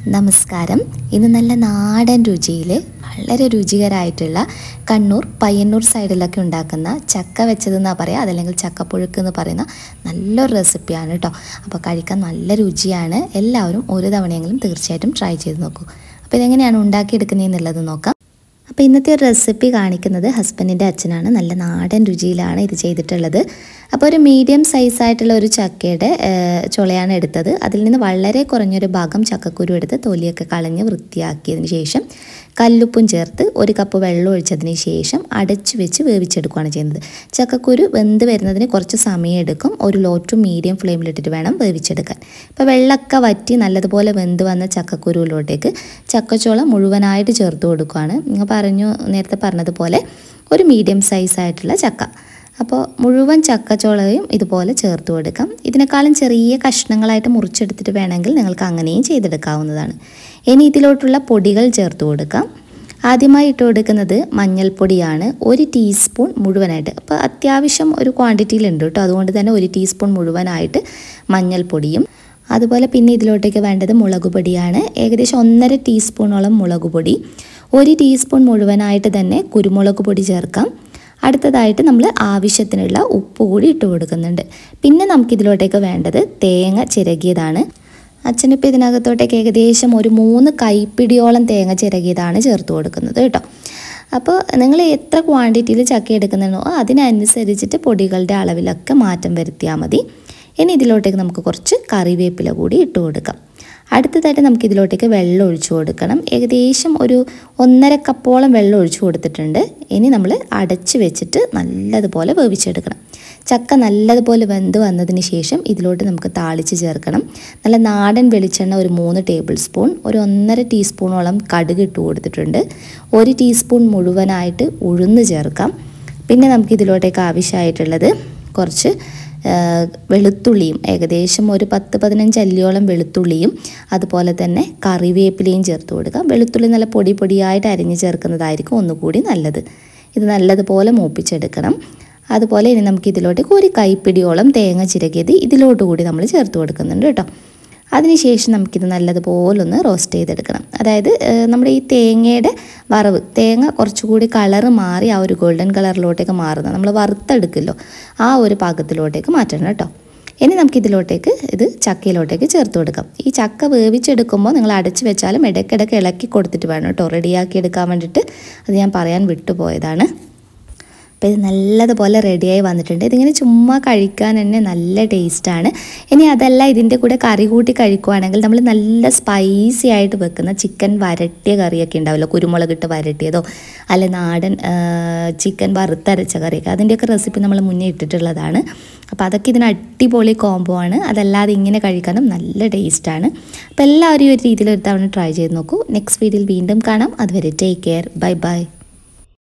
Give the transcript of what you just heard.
നമസ്കാരം. ഇന്ന് നല്ല നാടൻ രുചിയിൽ വളരെ രുചികരമായിട്ടുള്ള കണ്ണൂർ പയ്യന്നൂർ സൈഡിലൊക്കെ ഉണ്ടാക്കുന്ന ചക്ക വെച്ചതെന്നാണ് പറയുക, അതല്ലെങ്കിൽ ചക്കപ്പുഴുക്ക് എന്ന് പറയുന്ന നല്ലൊരു റെസിപ്പിയാണ് കേട്ടോ. അപ്പോൾ കഴിക്കാൻ നല്ല രുചിയാണ്. എല്ലാവരും ഒരു തവണയെങ്കിലും തീർച്ചയായിട്ടും ട്രൈ ചെയ്ത് നോക്കൂ. അപ്പോൾ ഇതെങ്ങനെയാണ് ഉണ്ടാക്കിയെടുക്കുന്നതെന്നുള്ളത് നോക്കാം. അപ്പോൾ ഇന്നത്തെ ഒരു റെസിപ്പി കാണിക്കുന്നത് ഹസ്ബൻഡിൻ്റെ അച്ഛനാണ്. നല്ല നാടൻ രുചിയിലാണ് ഇത് ചെയ്തിട്ടുള്ളത്. അപ്പോൾ ഒരു മീഡിയം സൈസായിട്ടുള്ള ഒരു ചക്കയുടെ ചുളയാണ് എടുത്തത്. അതിൽ നിന്ന് വളരെ കുറഞ്ഞൊരു ഭാഗം ചക്കക്കുരു എടുത്ത് തൊലിയൊക്കെ കളഞ്ഞ് വൃത്തിയാക്കിയതിന് ശേഷം കല്ലുപ്പും ചേർത്ത് 1 കപ്പ് വെള്ളം ഒഴിച്ചതിന് ശേഷം അടച്ചു വെച്ച് വേവിച്ചെടുക്കുകയാണ് ചെയ്യുന്നത്. ചക്കക്കുരു വെന്ത് വരുന്നതിന് കുറച്ച് സമയം എടുക്കും. ഒരു ലോ ടു മീഡിയം ഫ്ലെയിമിലിട്ടിട്ട് വേണം വേവിച്ചെടുക്കാൻ. ഇപ്പോൾ വെള്ളമൊക്കെ വറ്റി നല്ലതുപോലെ വെന്ത് വന്ന ചക്കക്കുരുവിലോട്ടേക്ക് ചക്കച്ചോള മുഴുവനായിട്ട് ചേർത്ത് കൊടുക്കുകയാണ്. നേരത്തെ പറഞ്ഞതുപോലെ ഒരു മീഡിയം സൈസായിട്ടുള്ള ചക്ക. അപ്പോൾ മുഴുവൻ ചക്കച്ചോളയും ഇതുപോലെ ചേർത്ത് കൊടുക്കാം. ഇതിനേക്കാളും ചെറിയ കഷ്ണങ്ങളായിട്ട് മുറിച്ചെടുത്തിട്ട് വേണമെങ്കിൽ നിങ്ങൾക്ക് അങ്ങനെയും ചെയ്തെടുക്കാവുന്നതാണ്. ഇനി ഇതിലോട്ടുള്ള പൊടികൾ ചേർത്ത് കൊടുക്കാം. ആദ്യമായി ഇട്ട് കൊടുക്കുന്നത് മഞ്ഞൾപ്പൊടിയാണ്, 1 ടീസ്പൂൺ മുഴുവനായിട്ട്. അപ്പോൾ അത്യാവശ്യം ഒരു ക്വാണ്ടിറ്റിയിലുണ്ട് കേട്ടോ, അതുകൊണ്ട് തന്നെ 1 ടീസ്പൂൺ മുഴുവനായിട്ട് മഞ്ഞൾപ്പൊടിയും. അതുപോലെ പിന്നെ ഇതിലോട്ടേക്ക് വേണ്ടത് മുളക് പൊടിയാണ്. ഏകദേശം 1.5 ടീസ്പൂണോളം മുളക് പൊടി, 1 ടീസ്പൂൺ മുഴുവനായിട്ട് തന്നെ കുരുമുളക് പൊടി ചേർക്കാം. അടുത്തതായിട്ട് നമ്മൾ ആവശ്യത്തിനുള്ള ഉപ്പ് കൂടി ഇട്ട് കൊടുക്കുന്നുണ്ട്. പിന്നെ നമുക്കിതിലോട്ടേക്ക് വേണ്ടത് തേങ്ങ ചിരകിയതാണ്. അച്ഛനിപ്പോൾ ഇതിനകത്തോട്ടേക്ക് ഏകദേശം ഒരു 3 കൈപ്പിടിയോളം തേങ്ങ ചിരകിയതാണ് ചേർത്ത് കൊടുക്കുന്നത് കേട്ടോ. അപ്പോൾ നിങ്ങൾ എത്ര ക്വാണ്ടിറ്റിയിൽ ചക്ക എടുക്കുന്നുണ്ടോ അതിനനുസരിച്ചിട്ട് പൊടികളുടെ അളവിലൊക്കെ മാറ്റം വരുത്തിയാൽ മതി. ഇനി ഇതിലോട്ടേക്ക് നമുക്ക് കുറച്ച് കറിവേപ്പില കൂടി ഇട്ട് കൊടുക്കാം. അടുത്തതായിട്ട് നമുക്കിതിലോട്ടേക്ക് വെള്ളം ഒഴിച്ചു കൊടുക്കണം. ഏകദേശം ഒരു 1.5 കപ്പോളം വെള്ളം ഒഴിച്ചു കൊടുത്തിട്ടുണ്ട്. ഇനി നമ്മൾ അടച്ച് വെച്ചിട്ട് നല്ലതുപോലെ വേവിച്ചെടുക്കണം. ചക്ക നല്ലതുപോലെ വെന്ത് വന്നതിന് ശേഷം ഇതിലോട്ട് നമുക്ക് താളിച്ച് ചേർക്കണം. നല്ല നാടൻ വെളിച്ചെണ്ണ ഒരു 3 ടേബിൾ സ്പൂൺ, ഒരു 1.5 ടീസ്പൂണോളം കടുക് ഇട്ട് കൊടുത്തിട്ടുണ്ട്. 1 ടീസ്പൂൺ മുഴുവനായിട്ട് ഉഴുന്ന് ചേർക്കാം. പിന്നെ നമുക്കിതിലോട്ടേക്ക് ആവശ്യമായിട്ടുള്ളത് കുറച്ച് വെളുത്തുള്ളിയും, ഏകദേശം ഒരു 10-15 അല്ലിയോളം വെളുത്തുള്ളിയും അതുപോലെ തന്നെ കറിവേപ്പിലയും ചേർത്ത് കൊടുക്കുക. വെളുത്തുള്ളി നല്ല പൊടിയായിട്ട് അരിഞ്ഞ് ചേർക്കുന്നതായിരിക്കും ഒന്നുകൂടി നല്ലത്. ഇത് നല്ലതുപോലെ മൂപ്പിച്ചെടുക്കണം. അതുപോലെ ഇനി നമുക്ക് ഇതിലോട്ടേക്ക് 1 കൈപ്പിടിയോളം തേങ്ങ ചിരകിയത് ഇതിലോട്ട് കൂടി നമ്മൾ ചേർത്ത് കൊടുക്കുന്നുണ്ട് കേട്ടോ. അതിനുശേഷം നമുക്കിത് നല്ലതുപോലെ ഒന്ന് റോസ്റ്റ് ചെയ്തെടുക്കണം. അതായത് നമ്മുടെ ഈ തേങ്ങയുടെ വറവ്, തേങ്ങ കുറച്ചുകൂടി കളറ് മാറി ആ ഒരു ഗോൾഡൻ കളറിലോട്ടേക്ക് മാറുന്നത് നമ്മൾ വറുത്തെടുക്കുമല്ലോ, ആ ഒരു പാകത്തിലോട്ടേക്ക് മാറ്റണം കേട്ടോ. ഇനി നമുക്കിതിലോട്ടേക്ക് ഇത് ചക്കയിലോട്ടേക്ക് ചേർത്ത് കൊടുക്കാം. ഈ ചക്ക വേവിച്ചെടുക്കുമ്പോൾ നിങ്ങൾ അടച്ച് വെച്ചാലും ഇടയ്ക്കിടയ്ക്ക് ഇളക്കി കൊടുത്തിട്ട് വേണം കേട്ടോ റെഡിയാക്കി എടുക്കാൻ വേണ്ടിയിട്ട്. അത് ഞാൻ പറയാൻ വിട്ടുപോയതാണ്. അപ്പോൾ ഇത് നല്ലതുപോലെ റെഡിയായി വന്നിട്ടുണ്ട്. ഇതിങ്ങനെ ചുമ്മാ കഴിക്കാൻ തന്നെ നല്ല ടേസ്റ്റാണ്. ഇനി അതല്ല, ഇതിൻ്റെ കൂടെ കറി കൂട്ടി കഴിക്കുകയാണെങ്കിൽ നമ്മൾ നല്ല സ്പൈസി ആയിട്ട് വെക്കുന്ന ചിക്കൻ വരട്ടിയ കറിയൊക്കെ ഉണ്ടാവില്ല, കുരുമുളകിട്ട് വരട്ടിയതോ അല്ലെ നാടൻ ചിക്കൻ വറുത്തരച്ച കറിയൊക്കെ, അതിൻ്റെയൊക്കെ റെസിപ്പി നമ്മൾ മുന്നേ ഇട്ടിട്ടുള്ളതാണ്. അപ്പോൾ അതൊക്കെ ഇതിന് അടിപൊളി കോംബോ ആണ്. അതല്ലാതെ ഇങ്ങനെ കഴിക്കാനും നല്ല ടേസ്റ്റാണ്. അപ്പോൾ എല്ലാവരും ഈ ഒരു രീതിയിൽ ഒരു തവണ ട്രൈ ചെയ്ത് നോക്കൂ. നെക്സ്റ്റ് വീഡിയോയിൽ വീണ്ടും കാണാം. അതുവരെ ടേക്ക് കെയർ, ബൈ ബൈ.